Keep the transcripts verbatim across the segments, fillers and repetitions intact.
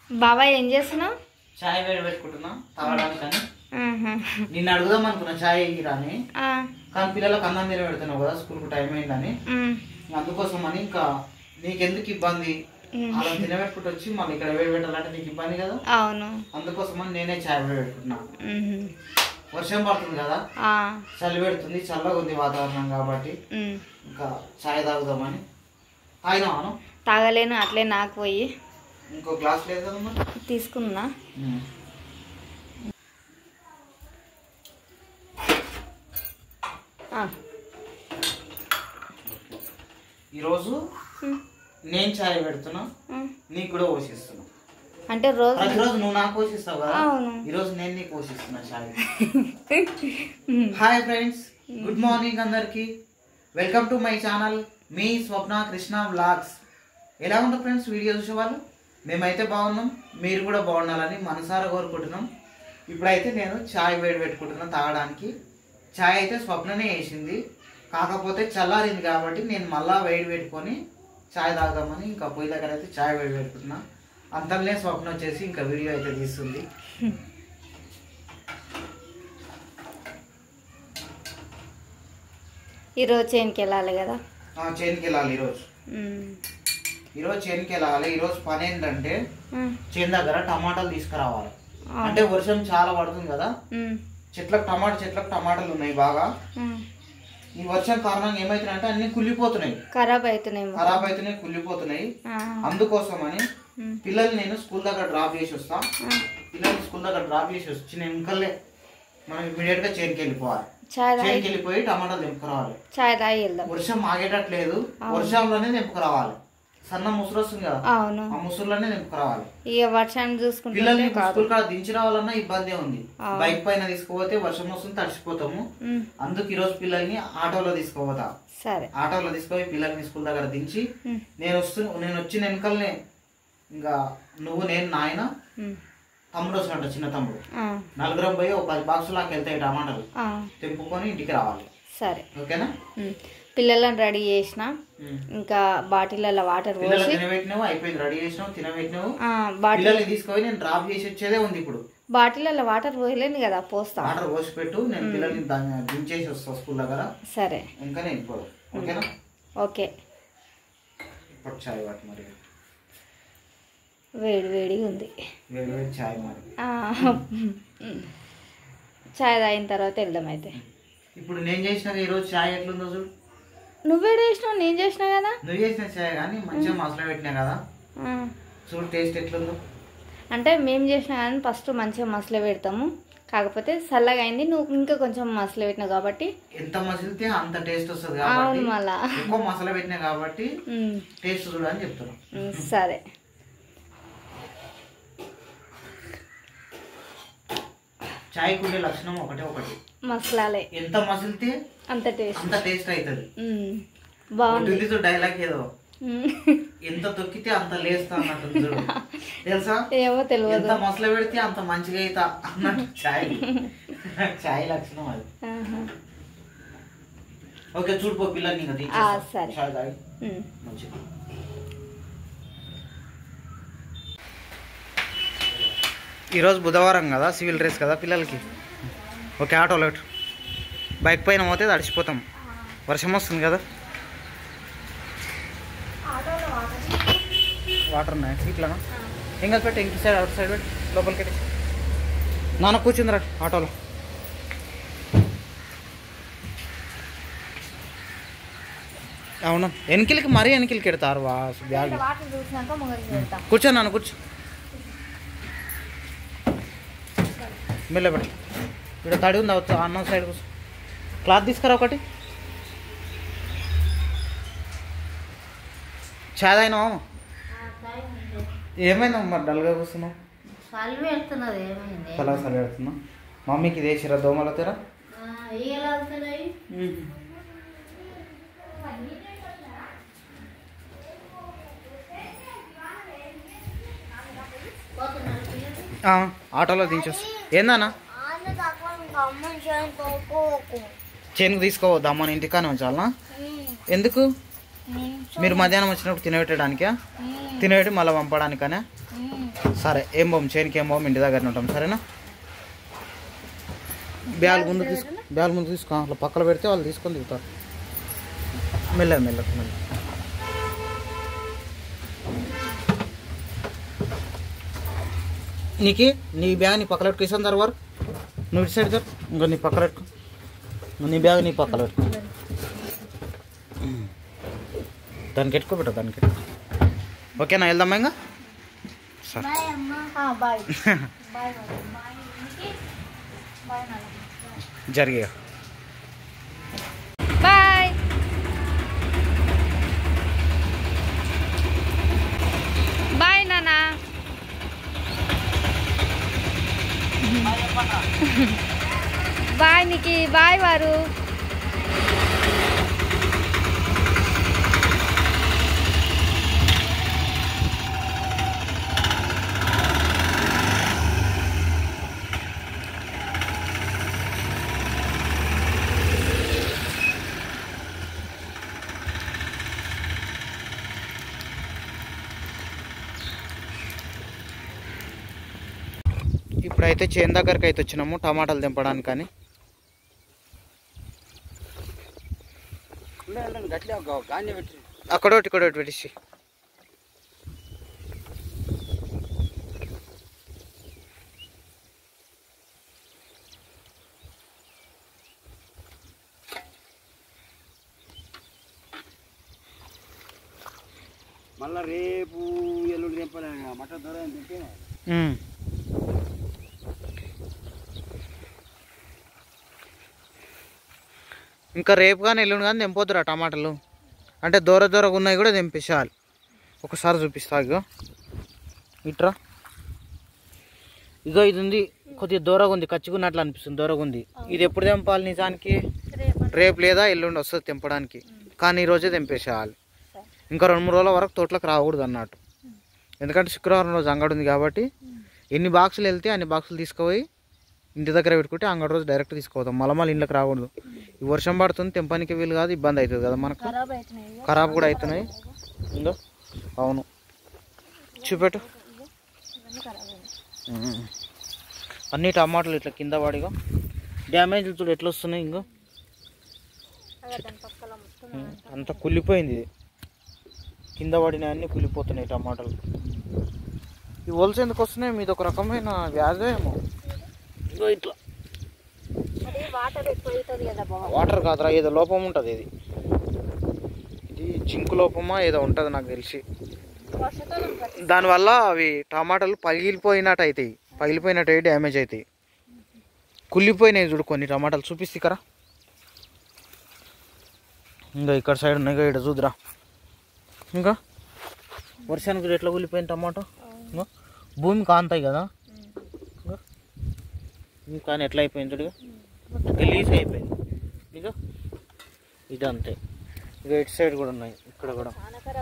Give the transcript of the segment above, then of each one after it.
బాబాయ్ ఏం చేస్తున్నావు? చాయ్ వేడి పెట్టుకుంటున్నా తాగడానికని. నిన్ను అడుగుదాం అనుకున్నా చాయ్ రాని, కానీ పిల్లలకు అన్నం తిన పెడుతున్నావు కదా, స్కూల్ కు టైం అయిందని. అందుకోసం అని ఇంకా నీకెందుకు ఇబ్బంది, అలా తినబెట్టుకుంటూ వచ్చి మళ్ళీ ఇక్కడ వేడి పెట్టాలంటే నీకు ఇబ్బంది కదా. అవును, అందుకోసం అని నేనే చాయ్ వేడి పెట్టుకుంటున్నా. వర్షం పడుతుంది కదా, చలి పెడుతుంది, చల్లగా ఉంది వాతావరణం కాబట్టి ఇంకా చాయ్ తాగుదామని. తాగినాను? తాగలేను, అట్లే నాకు పోయి ఇంకో గ్లాస్ లేదు కదమ్మా, తీసుకున్నా. ఈరోజు నేను చాయ్ పెడుతున్నా, నీకు కూడా పోషిస్తున్నా. అంటే రోజు ప్రతిరోజు నువ్వు నాకు పోషిస్తావు కదా, ఈరోజు నేను నీకు పోషిస్తున్నా చాయ్. హాయ్ ఫ్రెండ్స్, గుడ్ మార్నింగ్ అందరికి. వెల్కమ్ టు మై ఛానల్ మీ స్వప్న కృష్ణ వ్లాగ్స్. ఎలా ఉంటారు ఫ్రెండ్స్ వీడియో చూసేవాళ్ళు? మేమైతే బాగున్నాం, మీరు కూడా బాగుండాలని మనసారా కోరుకుంటున్నాం. ఇప్పుడైతే నేను చాయ్ వేడి పెట్టుకుంటున్నాను తాగడానికి. చాయ్ అయితే స్వప్ననే వేసింది, కాకపోతే చల్లారింది కాబట్టి నేను మళ్ళా వేడి పెట్టుకొని చాయ్ తాగుదామని ఇంకా పొయ్యి దగ్గర అయితే చాయ్ వేడి పెట్టుకుంటున్నా. అంతలోనే స్వప్న వచ్చేసి ఇంకా వీడియో అయితే తీస్తుంది. ఈరోజు చేనుకి వెళ్ళాలి కదా? చేనుకి వెళ్ళాలి ఈరోజు. ఈరోజు చేనుకి వెళ్ళాలి. ఈరోజు పని ఏంటంటే చేను దగ్గర టమాటాలు తీసుకురావాలి. అంటే వర్షం చాలా పడుతుంది కదా, చెట్లకు టమాటా చెట్లకు టమాటాలు ఉన్నాయి బాగా. ఈ వర్షం కారణంగా ఏమైతున్నాయి అంటే అన్ని కుళ్ళిపోతున్నాయి, ఖరాబ్ అవుతున్నాయి ఖరాబ్ అవుతున్నాయి కుళ్ళిపోతున్నాయి. అందుకోసం అని పిల్లల్ని నేను స్కూల్ దగ్గర డ్రాప్ చేసి వస్తా. పిల్లల్ని స్కూల్ దగ్గర డ్రాప్ చేసి వచ్చి నేను ఇంకల్లే మనం ఇమీడియట్ గా చేనుకి వెళ్ళిపోవాలి. చేనుకి వెళ్ళిపోయి టమాటాలు తెంపుకురావాలి. వర్షం ఆగేటట్లేదు, వర్షంలోనే తెంపుకురావాలి. సన్న ముసురు వస్తుంది కదా, ఆ ముసురులోనే తెంపుకురావాలి. పిల్లల్ని స్కూల్ కాడ దించి రావాలన్నా ఇబ్బంది ఉంది. బైక్ పైన తీసుకుపోతే వర్షం వస్తుంది, తడిచిపోతాము. అందుకు ఈ రోజు పిల్లల్ని ఆటోలో తీసుకుపోతా. ఆటోలో తీసుకుపోయి పిల్లల్ని స్కూల్ దగ్గర దించి నేను వస్తు నేను వచ్చిన వెనకల్నే ఇంకా నువ్వు నేను నాయన తమ్ముడు వస్తున్నట్ట, చిన్న తమ్ముడు, నలుగురం పోయి ఒక పది బాక్స్ లాగా వెళ్తాయి టమాటాలు తెంపుకొని ఇంటికి రావాలి. సరే, ఓకేనా? పిల్లలను రెడీ చేసిన, ఇంకా బాటిల్లో వాటర్ పోసి తినబెట్టినావు, అయిపోయింది. రెడీ చేసినావు, తినబెట్టినావు, పిల్లల్ని తీసుకొని నేను డ్రాప్ చేసి వచ్చేదే ఉంది. ఇప్పుడు బాటిల్లో వాటర్ పోయలేను కదా, పోస్తా. వాటర్ పోసి పెట్టు, నేను పిల్లల్ని దించేసి వస్తా స్కూల్ దగ్గర. సరే, ఇంకా నేను ఇప్పుడు ఓకేనా? ఓకే. ఇప్పుడు చాయ్ వాటి మరి వేడి వేడిగా ఉంది. వేడి వేడి చాయ్ మరి చాయ్ తాగిన తర్వాత వెళ్దాం. అయితే ఇప్పుడు నేను చేసిన ఈరోజు చాయ్ ఎట్లుందో చూడు. నువ్వేడు చేసినావు? నేను చేసినా కదా. నువ్వు చేసిన చాయ్ కానీ మంచిగా మసాలా పెట్టినా కదా, చూడు టేస్ట్ ఎట్లుందో. అంటే మేము చేసినా కానీ ఫస్ట్ మంచిగా మసాలా పెడతాము, కాకపోతే చల్లగా అయింది. నువ్వు ఇంకా కొంచెం మసాలా పెట్టినావు కాబట్టి ఎంత మసిలితే అంత టేస్ట్ వస్తుంది కాబట్టి, మళ్ళా ఎక్కువ మసాలా పెట్టినా కాబట్టి టేస్ట్ చూడు అని చెప్తున్నాను. సరే, చాయ్ కుండే లక్షణం ఒకటే ఒకటి, మసాలాలే. ఎంత మసిలితే అంత టేస్ట్ అంత టేస్ట్ అవుతుంది. బాగుంది డైలాగ్ ఏదో, ఎంత తొక్కితే అంత లేస్తా అన్నట్టు చూడు, తెలుసా? ఏమో తెలియదు. ఎంత మసాలా పెడితే అంత మంచిగా అవుతా అన్నట్టు చాయ్ చాయ్ లక్షణం అది. ఓకే, చూడిపో పిల్లల్ని ఇంకా చాయ్ తాగి మంచిగా. ఈరోజు బుధవారం కదా, సివిల్ డ్రెస్ కదా పిల్లలకి. ఓకే, ఆటోలో బైక్ పైన పోతే తడిచిపోతాం, వర్షం వస్తుంది కదా. వాటర్ ఉన్నాయి ఇట్లా ఇంకా పెట్టి ఇంక సైడ్ అవుట్ సైడ్ పెట్టి లోపలికి పెట్టి నాన్న కూర్చుందిరా ఆటోలో. అవును, వెనకిలకి మరీ వెనకిలకి పెడతారు బ్యాగ్. కూర్చో నాన్న, కూర్చో. మెల్లబడి ఇక్కడ తడి ఉంది, అవుతా అన్నం సైడ్ కూర్చో. క్లాత్ తీసుకురా ఒకటి. చాయ్ తాగినావా? ఏమైందా మరి డల్గా కూర్చున్నావు? చల్లగా చలి పెడుతున్నా. మమ్మీకి ఇది వేసిరా దోమలు తెరా? ఆటోలో దించొస్తా. ఏందన్నా చేనుకు తీసుకోవద్దు అమ్మని, ఇంటికానే ఉంచాలనా? ఎందుకు? మీరు మధ్యాహ్నం వచ్చినప్పుడు తినబెట్టడానికా? తినబెట్టి మళ్ళీ పంపడానికనే? సరే ఏం పోం చేనికి ఏం పోం ఇంటి దగ్గర ఉంటాం సరేనా. బ్యాగ్ ముందు తీసుకు బ్యాగ్ ముందు తీసుకో అట్లా పక్కన పెడితే వాళ్ళు తీసుకొని దిగుతారు. మెల్ల మెల్ల మెల్ల నీకు నీ బ్యాగ్ నీ పక్కన పెట్టుకు ఇస్తాను తర్వాత నువ్వు ఇటు సైడ్ సార్ ఇంకా నీ పక్కన పెట్టుకో నీ బ్యాగ్ నీ పక్కన పెట్టుకో దానికి ఎట్టుకోబెట్ట దానికి ఓకేనా వెళ్దామా ఇంకా సరే జరిగే బాయ్. బాయ్ నాన్న. బాయ్ నికి బాయ్ వారు. ఇప్పుడైతే చేను దగ్గరికి అయితే వచ్చినాము టమాటాలు దింపడానికి. కానీ అక్కడోటి ఇక్కడోటి పెట్టేసి మళ్ళా రేపు ఎల్లుండి దింపాలి మటన్ ధర తింటే ఇంకా రేపు కానీ ఎల్లుండి కానీ దింపొద్దురా టమాటాలు. అంటే దూర దూరగా ఉన్నాయి కూడా దింపేసేయాలి. ఒకసారి చూపిస్తా ఇగో ఇట్రా ఇగో ఇది ఉంది కొద్దిగా దూరంగా ఉంది కచ్చుకున్నట్లు అనిపిస్తుంది దూరంగా ఉంది. ఇది ఎప్పుడు దింపాలి నిజానికి రేపు లేదా ఎల్లుండి వస్తుంది తెంపడానికి. కానీ ఈరోజే దింపేసేయాలి. ఇంకా రెండు మూడు రోజుల వరకు తోటలకు రాకూడదు అన్నట్టు. ఎందుకంటే శుక్రవారం రోజు అంగడి ఉంది కాబట్టి ఎన్ని బాక్సులు వెళ్తే అన్ని బాక్సులు తీసుకుపోయి ఇంటి దగ్గర పెట్టుకుంటే అంగడి రోజు డైరెక్ట్ తీసుకోవద్దాం. మళ్ళీ మళ్ళీ ఇంట్లోకి రాకూడదు. ఈ వర్షం పడుతుంది తెంపానికి వీలు కాదు ఇబ్బంది అవుతుంది కదా మనకు. ఖరాబ్ కూడా అవుతున్నాయి ఇందో అవును చూపెట్టు అన్ని టమాటాలు ఇట్లా కింద పడిగా డ్యామేజ్ చూడు ఎట్లా వస్తున్నాయి. ఇంకో అంత కుళ్ళిపోయింది ఇది కింద పడిన అన్నీ కుళ్ళిపోతున్నాయి టమాటాలు. ఈ వలస ఎందుకు వస్తున్నాయి మీద ఒక రకమైన వ్యాధి ఏమో. ఇగో ఇట్లా వాటర్ కాదురా ఏదో లోపం ఉంటుంది. ఇది ఇది జింకు లోపమా ఏదో ఉంటుంది నాకు తెలిసి. దానివల్ల అవి టమాటాలు పగిలిపోయినట్టు అవుతాయి పగిలిపోయినట్టు అయి డ్యామేజ్ అవుతాయి. కుళ్ళిపోయినాయి చూడు కొన్ని టమాటాలు చూపిస్తే కదా. ఇంకా ఇక్కడ సైడ్ ఉన్నాయి ఇక్కడ చూద్దురా. ఇంకా వర్షానికి ఎట్లా కూలిపోయింది టమాటో. ఇంకా భూమి కాంతాయి కదా కానీ ఎట్లా అయిపోయింది చూడు గలీజ్ అయిపోయింది. ఇక ఇది అంతే. ఇక ఇటు సైడ్ కూడా ఉన్నాయి ఇక్కడ కూడా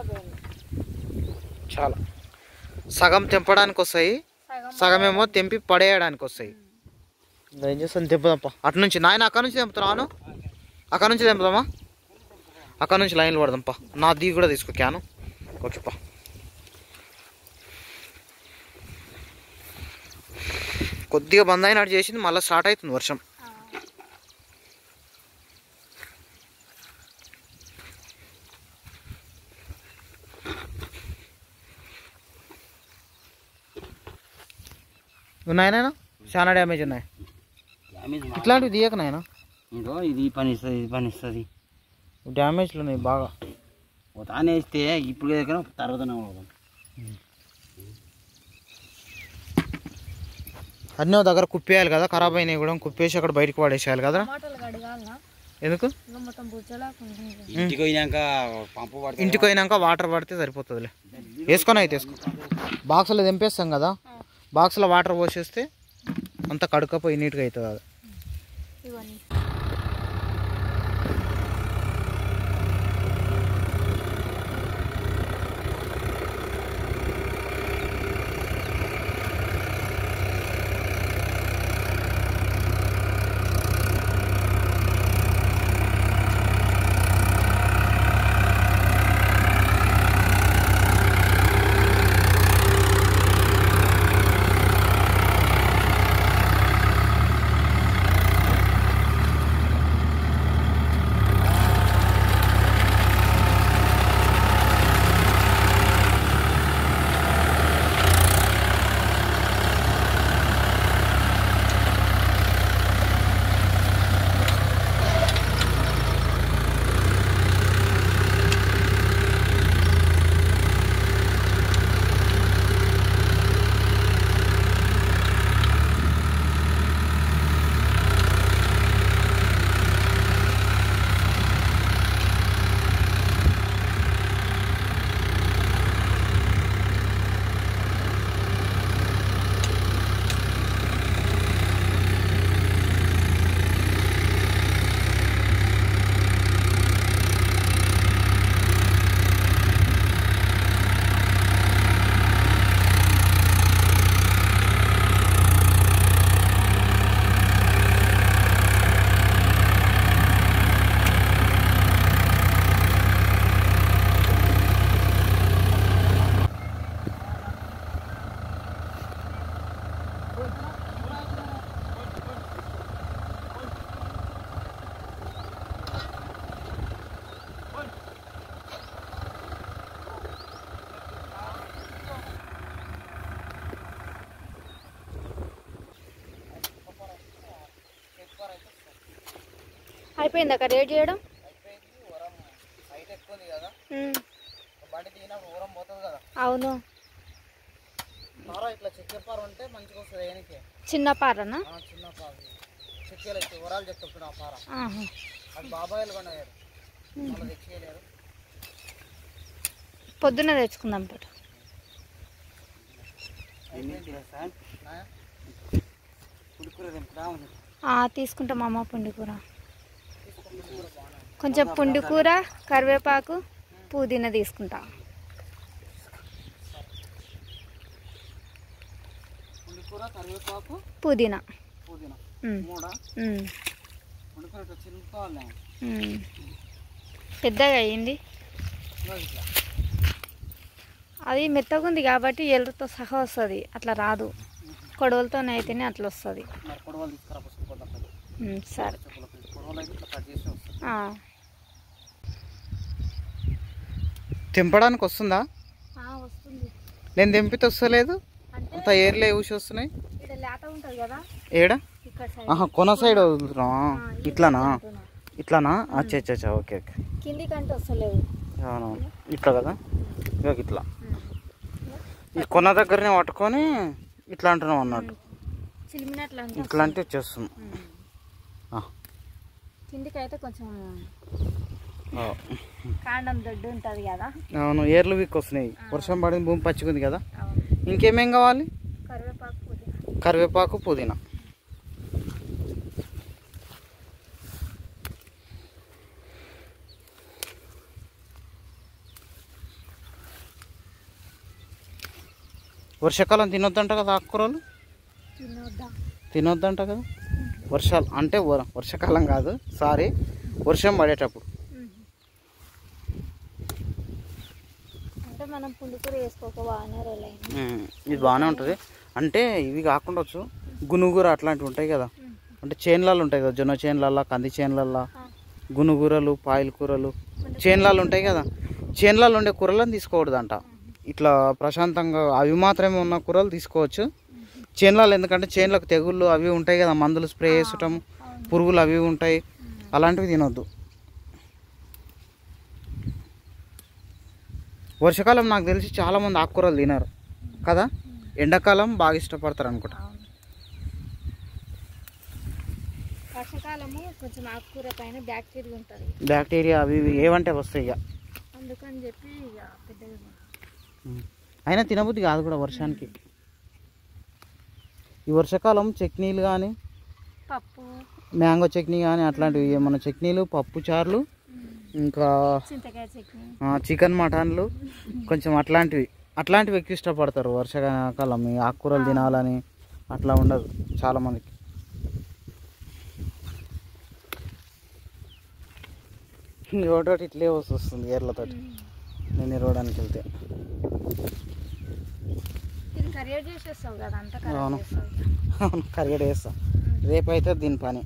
చాలా సగం తెంపడానికి వస్తాయి సగం ఏమో తెంపి పడేయడానికి వస్తాయి. ఏం చేస్తాను తెంపుదాంపా అటు నుంచి నాయన అక్కడ నుంచి తెంపుతున్నాను అక్కడ నుంచి తెంపుదామా అక్కడ నుంచి లైన్లు పడదాంపా. నా దిగి కూడా తీసుకో క్యాను ఓకేపా. కొద్దిగా బంద్ అయినట్టు చేసింది మళ్ళీ స్టార్ట్ అవుతుంది వర్షం. ఉన్నాయన చాలా డ్యామేజ్ ఉన్నాయి. ఇట్లాంటివి తీయక నాయన ఇది పని ఇస్తుంది ఇది పని ఇస్తుంది డ్యామేజ్లు ఉన్నాయి బాగా. తానే వేస్తే ఇప్పుడు దగ్గర తర్వాత అన్నీ దగ్గర కుప్పేయాలి కదా ఖరాబ్ అయినాయి కూడా కుప్పేసి అక్కడ బయటకు పడేసేయాలి కదా. ఎందుకు ఇంటికి పోయినాక పంపు ఇంటికి పోయినాక వాటర్ పడితే సరిపోతుందిలే. వేసుకొని అయితే వేసుకో బాక్స్లో తెంపేస్తాం కదా బాక్స్లో వాటర్ పోసేస్తే అంతా కడుక్కపోయి నీట్గా అవుతుంది అది. అయిపోయిందా కరివేట్ చేయడం? అవును. చిన్న పారనా? పొద్దున్న తెచ్చుకుందాం పాటు. తీసుకుంటామమ్మ పుండికూర. కొంచెం పుండికూర, కరివేపాకు, పుదీనా తీసుకుంటా. పుదీనా పెద్దగా అయ్యింది. అది మెత్తగా ఉంది కాబట్టి ఎల్లుతో సహా వస్తుంది, అట్లా రాదు. కొడవలతోనే అయితేనే అట్లా వస్తుంది. సరే. తెంపడానికి వస్తుందా? వస్తుంది. నేను తెంపితే వస్తలేదు, అంత ఏర్లే ఊసి వస్తున్నాయి. ఏడా? కొన సైడ్ వదులుతున్నావా? ఇట్లానా? ఇట్లానా? అచ్చా అచ్చా, ఓకే ఓకే. కిందికంటే వస్తలేదు. అవునవును, ఇట్లా కదా. ఇక ఇట్లా ఈ కొన దగ్గరనే పట్టుకొని ఇట్లా అంటున్నాం అన్నట్టు. ఇట్లా అంటే వచ్చేస్తుంది. కిందికి అయితే కొంచెం కాండం దొడ్డు ఉంటుంది కదా. అవును, ఏర్లు వీక్ వస్తున్నాయి. వర్షం పడింది, భూమి పచ్చిగుంది కదా. ఇంకేమేం కావాలి? కరివేపాకు, కరివేపాకు, పుదీనా. వర్షాకాలం తినొద్దంట కదా ఆకుకూరలు? తినొద్దంట కదా వర్షాలు అంటే. వర్షాకాలం కాదు, సారీ, వర్షం పడేటప్పుడు. మనం పుండికూర వేసుకోక బాగానే రోజులైంది. ఇది బాగానే ఉంటుంది. అంటే ఇవి కాకుండా వచ్చు గునుగూర అట్లాంటివి ఉంటాయి కదా. అంటే చేన్లలో ఉంటాయి కదా, జొన్న చేన్లల్లో, కంది చేన్లల్లో గునుగూరలు, పాయల కూరలు చేన్లలో ఉంటాయి కదా. చేన్లలో ఉండే కూరలను తీసుకోకూడదంట. ఇట్లా ప్రశాంతంగా అవి మాత్రమే ఉన్న కూరలు తీసుకోవచ్చు చేన్లలో. ఎందుకంటే చేన్లకు తెగుళ్ళు అవి ఉంటాయి కదా, మందులు స్ప్రే చేసటం, పురుగులు అవి ఉంటాయి, అలాంటివి తినొద్దు. వర్షాకాలం నాకు తెలిసి చాలామంది ఆకుకూరలు తినరు కదా, ఎండాకాలం బాగా ఇష్టపడతారు అనుకుంటా. వర్షాకాలము కొంచెం ఆకుకూర పైన బ్యాక్టీరియా ఉంటుంది, బ్యాక్టీరియా అవి ఏవంటే వస్తాయి ఇక, అందుకని చెప్పి ఇక పెద్దగా. అయినా తినబుద్ధి కాదు కూడా వర్షానికి. ఈ వర్షాకాలం చట్నీలు కానీ, పప్పు, మ్యాంగో చట్నీ కానీ అట్లాంటివి ఏమన్నా చట్నీలు, పప్పు చారులు, ఇంకా చికెన్ మటన్లు కొంచెం అట్లాంటివి అట్లాంటివి ఎక్కువ ఇష్టపడతారు వర్షాకాలం. ఈ ఆకుకూరలు తినాలని అట్లా ఉండదు చాలామందికి. ఒకటి ఇట్లే వస్తుంది ఏర్లతోటి నేను ఎరవడానికి వెళ్తే. అవును అవును, కరిగేట్ వేస్తాం. రేపు అయితే దీని పని.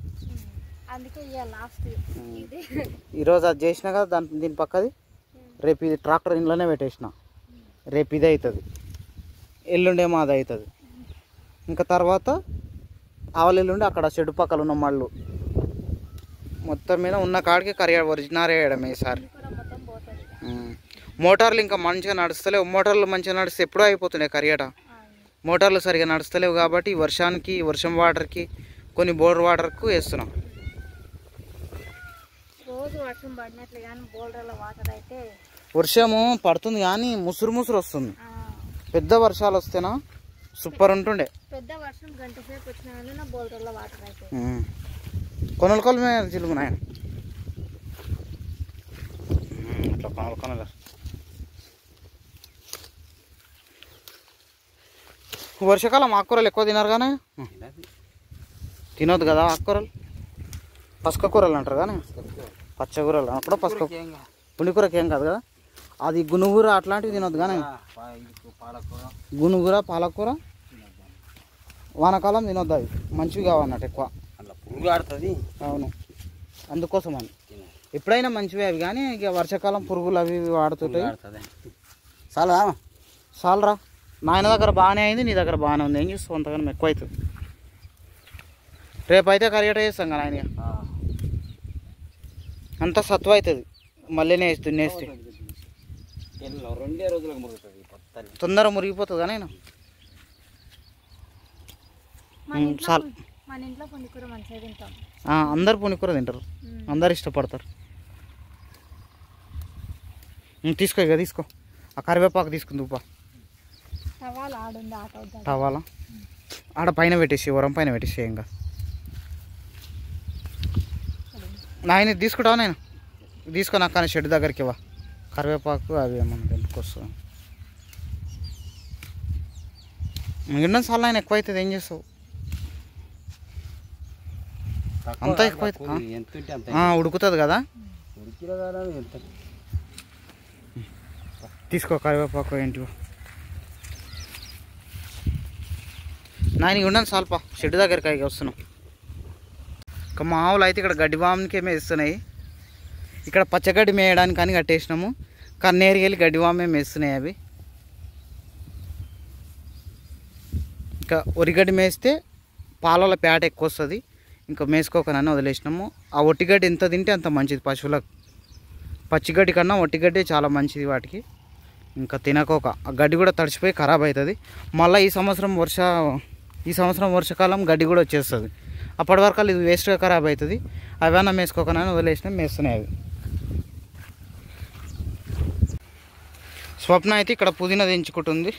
ఈరోజు అది చేసినా కదా దాని దీని పక్కది. రేపు ఇది ట్రాక్టర్ ఇంట్లోనే పెట్టేసిన. రేపు ఇది అవుతుంది, ఎల్లుండేమో అది అవుతుంది. ఇంకా తర్వాత ఆవల ఎల్లుండి అక్కడ చెడు పక్కల ఉన్న మళ్ళు మొత్తం మీద ఉన్న కాడికి కరిగా ఒరిజినల్ వేయడం ఈసారి. మోటార్లు ఇంకా మంచిగా నడుస్తలేవు. మోటార్లు మంచిగా నడిస్తే ఎప్పుడూ అయిపోతున్నాయి కరియట. మోటార్లు సరిగా నడుస్తలేవు కాబట్టి వర్షానికి, వర్షం వాటర్కి, కొన్ని బోర్ వాటర్కు వేస్తున్నాం. వర్షము పడుతుంది కానీ ముసురు ముసురు వస్తుంది. పెద్ద వర్షాలు వస్తేనా సూపర్ ఉంటుండే. పెద్ద వర్షం గంట సేపు వచ్చినా బోల్డర్లో వాటర్ అయితే కొనలు కొలు చిలుగున్నాయి. ఇట్లా కొనలు కొనలు వర్షాకాలం ఆకుకూరలు ఎక్కువ తినరు కానీ తినొద్దు కదా ఆకుకూరలు. పసుక కూరలు అంటారు కానీ పచ్చకూరలు అప్పుడు పసుక. పుండికూరకి ఏం కాదు కదా. అది గునుగూర అట్లాంటివి తినొద్దు కానీ గునుగూర, పాలకూర వానాకాలం తినొద్దు. అవి మంచివి కావన్నట్టు ఎక్కువ. అవును, అందుకోసం అని ఎప్పుడైనా మంచివి అవి కానీ ఇక వర్షాకాలం పురుగులు అవి ఇవి వాడుతుంటాయి. చాలా చాలరా. నాయన దగ్గర బాగానే అయింది, నీ దగ్గర బాగానే ఉంది. ఏం చూస్తావు అంతగానం ఎక్కువ అవుతుంది. రేపు అయితే కరిగట చేస్తాం కదా ఆయన. అంతా సత్వ అవుతుంది మళ్ళీ నేస్తే నేస్తే రెండే రోజులకు మురుగుతుంది తొందర మురిగిపోతుంది కానీ చాలు. మన ఇంట్లో పునికూర మంచిగా తింటాం. అందరు పునికూర తింటారు, అందరు ఇష్టపడతారు. తీసుకో ఇక తీసుకో. ఆ కరివేపాకు తీసుకుంది ఉపా. టవాలా ఆడ పైన పెట్టేసి వరం పైన పెట్టేసి ఇంకా నాయన తీసుకుంటావా? నేను తీసుకో నాకు కానీ షెడ్ దగ్గరికి ఇవ్వ. కరివేపాకు అవి ఏమన్నా ఎందుకు వస్తుంది మిగిలిన సార్లు ఆయన ఎక్కువ అవుతుంది. ఏం చేస్తావు? అంతా ఎక్కువ అవుతుంది, ఉడుకుతుంది కదా. తీసుకో కరివేపాకు ఏంటివో. నాయన ఉండను సాల్పా, షెడ్ దగ్గరికి అయి వస్తున్నాం. ఇంకా మామూలు అయితే ఇక్కడ గడ్డి వామునికే మేస్తున్నాయి. ఇక్కడ పచ్చగడ్డి మేయడానికి అని కట్టేసినాము, కానీ నేరుగా వెళ్ళి గడ్డి వామే మేస్తున్నాయి అవి. ఇంకా ఒరిగడ్డి మేస్తే పాలలో పేట ఎక్కువ వస్తుంది, ఇంకా మేసుకోకనని వదిలేసినాము. ఆ ఒట్టిగడ్డి ఎంత తింటే అంత మంచిది పశువులకు. పచ్చిగడ్డి కన్నా ఒట్టిగడ్డి చాలా మంచిది వాటికి. ఇంకా తినకోక ఆ గడ్డి కూడా తడిచిపోయి ఖరాబ్ అవుతుంది. మళ్ళీ ఈ సంవత్సరం వర్ష ఈ సంవత్సరం వర్షాకాలం గడ్డి కూడా వచ్చేస్తుంది. అప్పటి వరకు ఇది వేస్ట్గా ఖరాబ్ అవుతుంది. అవన్నా మేసుకోకనని వదిలేసినాం, మేస్తున్నాయి అవి. స్వప్న అయితే ఇక్కడ పుదీనా దించుకుంటుంది.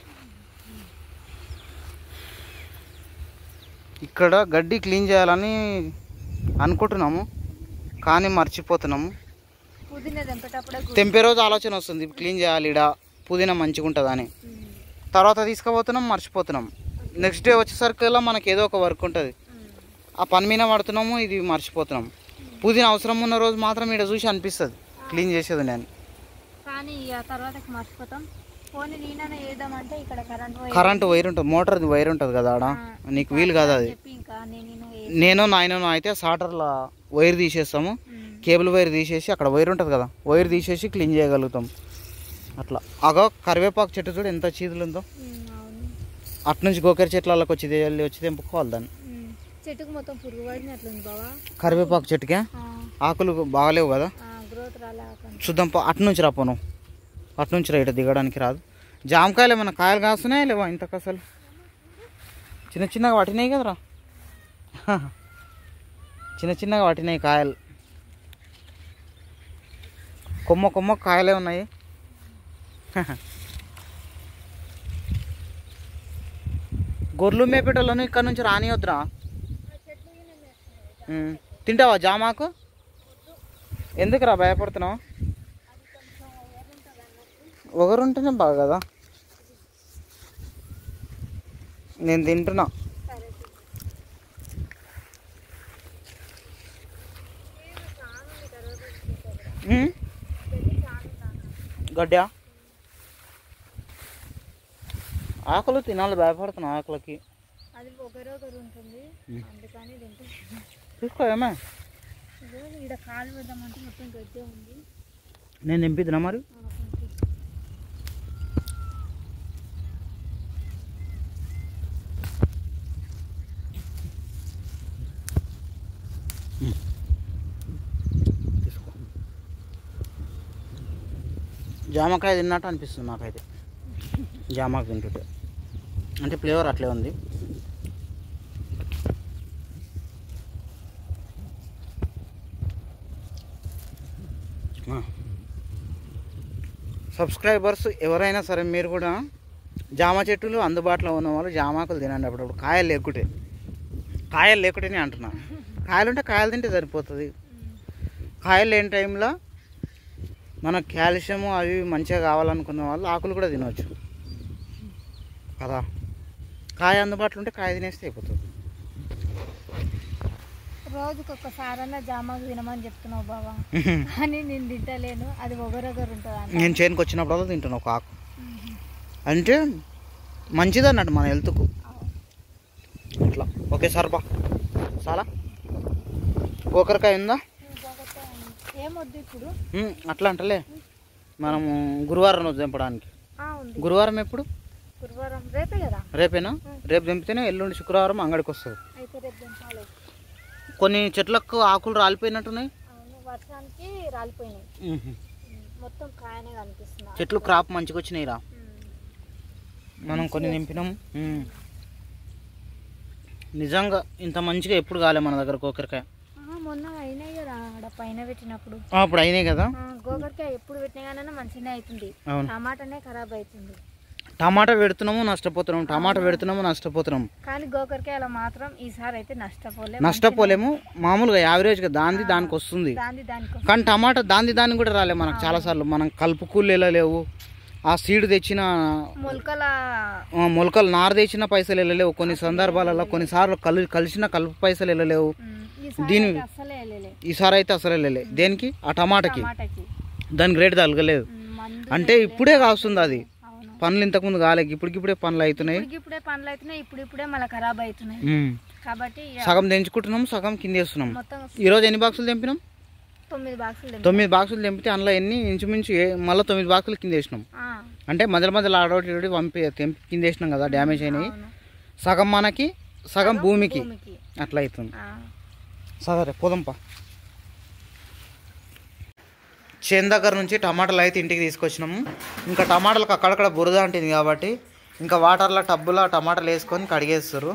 ఇక్కడ గడ్డి క్లీన్ చేయాలని అనుకుంటున్నాము, కానీ మర్చిపోతున్నాము. తెంపే రోజు ఆలోచన వస్తుంది, క్లీన్ చేయాలి ఇడ పుదీనా మంచిగా ఉంటుందని. తర్వాత తీసుకుపోతున్నాం, మర్చిపోతున్నాం. నెక్స్ట్ డే వచ్చేసరికల్లా మనకి ఏదో ఒక వర్క్ ఉంటుంది, ఆ పని మీద పడుతున్నాము, ఇది మర్చిపోతున్నాం. పుదీనా అవసరం ఉన్న రోజు మాత్రం ఇక్కడ చూసి అనిపిస్తుంది క్లీన్ చేసేది నేను, కానీ తర్వాత మర్చిపోతాం. కరెంటు వైర్ ఉంటుంది, మోటార్ వైర్ ఉంటుంది కదా ఆడ, నీకు వీలు కాదు అది. నేను నాయన అయితే సాటర్లో వైర్ తీసేస్తాము, కేబుల్ వైర్ తీసేసి అక్కడ వైర్ ఉంటుంది కదా, వైర్ తీసేసి క్లీన్ చేయగలుగుతాం అట్లా. అగో కరివేపాకు చెట్టు చూడు ఎంత చీదులు ఉందో. అట్నుంచి గోకరి చెట్లకి వచ్చి వచ్చి తెంపుకోవాలి దాన్ని. చెట్టుకు మొత్తం పురుగు పడినట్లుంది బావా. కరివేపాకు చెట్టుకే ఆకులు బాగాలేవు కదా, చూద్దాం. అట్నుంచి రాపో నువ్వు, అట్నుంచి రైట్ దిగడానికి రాదు. జామకాయలు ఏమన్నా కాయలు కాస్తున్నాయా లేవా ఇంతకు? అసలు చిన్న చిన్నగా పట్టినాయి కదరా, చిన్న చిన్నగా పట్టినాయి కాయలు. కొమ్మ కొమ్మ కాయలే ఉన్నాయి. గొర్రెలు మేపేటోళ్ళను ఇక్కడ నుంచి రానియొద్దురా. తింటావా జామాకు? ఎందుకురా భయపడుతున్నావు? ఒకరుంటేనే బాగా కదా, నేను తింటున్నా. గడ్డ ఆకులు తినాలి, భయపడుతున్నా ఆకులకి. చూసుకో ఏమే, నేను నింపిద్దినా మరి. జామకాయ తిన్నట్టు అనిపిస్తుంది నాకైతే, జామాకు తింటుంటే. అంటే ఫ్లేవర్ అట్లే ఉంది. సబ్స్క్రైబర్స్ ఎవరైనా సరే మీరు కూడా జామ చెట్టులు అందుబాటులో ఉన్న వాళ్ళు జామాకులు తినండి అప్పుడప్పుడు. కాయలు లేకుంటే, కాయలు లేకుంటేనే అంటున్నా. కాయలు ఉంటే కాయలు తింటే సరిపోతుంది. కాయలు లేని టైంలో మనకు కాల్షియము అవి మంచిగా కావాలనుకున్న వాళ్ళు ఆకులు కూడా తినవచ్చు కదా. కాయ అందుబాటులో ఉంటే కాయ తినేస్తే అయిపోతుంది. రోజుకి ఒక్కసారన్నా జామాకు తినమని చెప్తున్నావు బాబా, అని నేను తింటలేను. అది ఒకరొకరు ఉంటుంది. నేను చేనుకు వచ్చినప్పుడు తింటాను ఒక ఆకు, అంటే మంచిది అన్నట్టు మన హెల్త్కు అట్లా. ఓకే సార్ బా చాలా గోకరకాయ ఉందా? ఏమొద్దు ఇప్పుడు అట్లా అంటలే. మనము గురువారం రోజు తెంపడానికి. గురువారం ఎప్పుడు? గురువారం రేపే కదా. రేపేనా? రేపు తెంపితేనే ఎల్లుండి శుక్రవారం అంగడికి వస్తుంది. అయితే రేపు తెంపాలి. కొన్ని చెట్లకు ఆకులు రాలిపోయినట్టున్నాయి. వర్షానికి రాలిపోయినాయి, మొత్తం కాయనే కనిపిస్తుంది. చెట్లు క్రాప్ మంచిగా వచ్చినాయిరా. మనం కొన్ని నింపినాం. నిజంగా ఇంత మంచిగా ఎప్పుడు కాలే మన దగ్గర గోకరకాయ. మొన్న అయినాయి కదా పైన పెట్టినప్పుడు, అప్పుడు అయినాయి కదా. గోకరకాయ ఎప్పుడు పెట్టినా కానీ మంచిగానే అవుతుంది, టమాటానే ఖరాబ్ అవుతుంది. టమాటా పెడుతున్నాము నష్టపోతున్నాము, టమాటా పెడుతున్నాము నష్టపోతున్నాము. కానీ గోకరకాయలో మాత్రం ఈసారి అయితే నష్టపోలేము. నష్టపోలేము మామూలుగా యావరేజ్గా దాంది దానికి వస్తుంది. కానీ టమాటా దాంది దానికి కూడా రాలే మనకు చాలాసార్లు. మనం కలుపు కూలీలు వెళ్ళలేవు, ఆ సీడ్ తెచ్చిన మొలకల మొలకలు నార తెచ్చిన పైసలు వెళ్ళలేవు, కొన్ని సందర్భాలలో కొన్నిసార్లు కలు కలిసిన కలుపు పైసలు వెళ్ళలేవు. దీని ఈసారి అయితే అసలు వెళ్ళలే. దేనికి? ఆ టమాటాకి. దానికి రేటు తగ్గలేదు. అంటే ఇప్పుడే కాస్తుంది అది. పనులు ఇంతకుముందు కాలేక ఇప్పటికిప్పుడే పనులు అవుతున్నాయి. పనులు అవుతున్నాయి ఇప్పుడు ఇప్పుడే మళ్ళీ ఖరాబ్ అవుతున్నాయి. కాబట్టి సగం తెంచుకుంటున్నాం, సగం కింద వేస్తున్నాం. ఈరోజు ఎన్ని బాక్సులు తెంపినాం? తొమ్మిది బాక్సులు తొమ్మిది బాక్సులు తెంపితే అందులో ఎన్ని ఇంచుమించు మళ్ళీ తొమ్మిది బాక్సులు కింద వేసినాం. అంటే మధ్యలో మధ్యలో ఆడోటి పంపి తెంపి కింద వేసినాం కదా, డ్యామేజ్ అయినాయి. సగం మనకి సగం భూమికి అట్లా అవుతుంది. సరే పోదంపా. చేను దగ్గర నుంచి టమాటాలు అయితే ఇంటికి తీసుకొచ్చినాము. ఇంకా టమాటాలకు అక్కడక్కడ బురద అంటుంది కాబట్టి ఇంకా వాటర్లో టబ్బులో టమాటాలు వేసుకొని కడిగేస్తారు.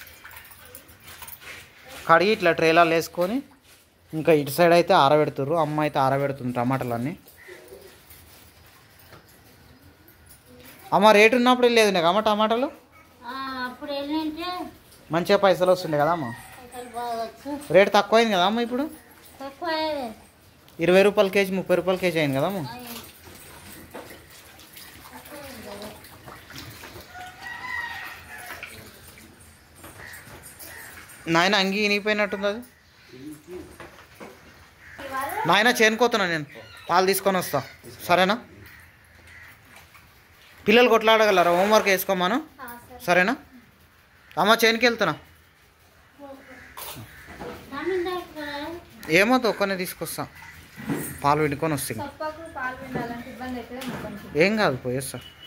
కడిగి ఇట్లా ట్రేలాలు వేసుకొని ఇంకా ఇటు సైడ్ అయితే ఆరబెడుతుర్రు. అమ్మ అయితే ఆరబెడుతుంది టమాటాలన్నీ. అమ్మ రేటు ఉన్నప్పుడు వెళ్ళేది నాకు అమ్మ టమాటాలు మంచిగా పైసలు వస్తుండే కదా అమ్మ. రేటు తక్కువైంది కదా అమ్మ, ఇప్పుడు ఇరవై రూపాయల కేజీ ముప్పై రూపాయల కేజీ అయింది కదమ్మ. నాయన అంగి ఇనిగిపోయినట్టుంది అది. నాయన చేనుకోతున్నా నేను, పాలు తీసుకొని వస్తా సరేనా? పిల్లలు కొట్లాడగలరా? హోంవర్క్ వేసుకోమాను సరేనా? అమ్మ చేనుకి వెళ్తున్నా. ఏమో ఒక్కనే తీసుకొస్తా, పాలు పిండుకొని వస్తాయి. ఏం కాదు పోయేస్తా.